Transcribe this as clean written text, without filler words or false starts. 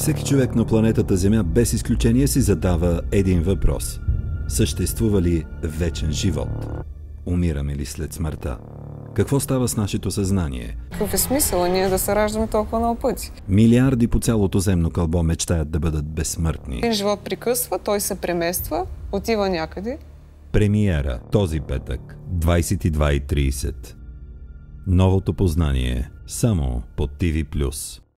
Всеки човек на планетата Земя без изключение си задава един въпрос. Съществува ли вечен живот? Умираме ли след смъртта? Какво става с нашето съзнание? Какъв е смисъл ние да се раждаме толкова много пъти? Милиарди по цялото земно кълбо мечтаят да бъдат безсмъртни. Един живот прекъсва, той се премества, отива някъде. Премиера този петък, 22:30. Новото познание само по TV+.